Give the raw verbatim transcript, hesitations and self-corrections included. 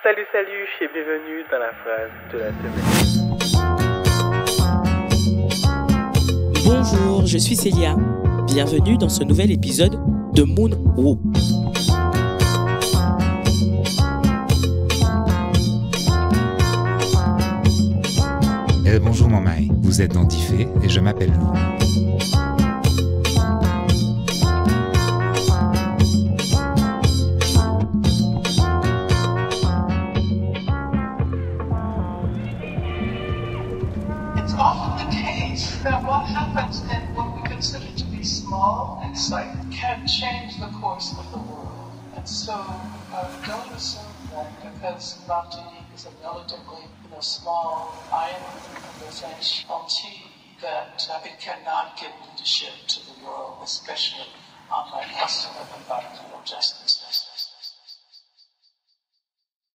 Salut, salut et bienvenue dans la phrase de la semaine. Bonjour, je suis Célia. Bienvenue dans ce nouvel épisode de Moon Woo. Eh, bonjour Mamai, vous êtes dans Diffé et je m'appelle Lou. It's often the case that what happens in what we consider to be small excitement can change the course of the world. And so uh, don't assume that because Martinique is a relatively you know, small island in the French Antilles that uh, it cannot give leadership to the world, especially on the question of environmental justice.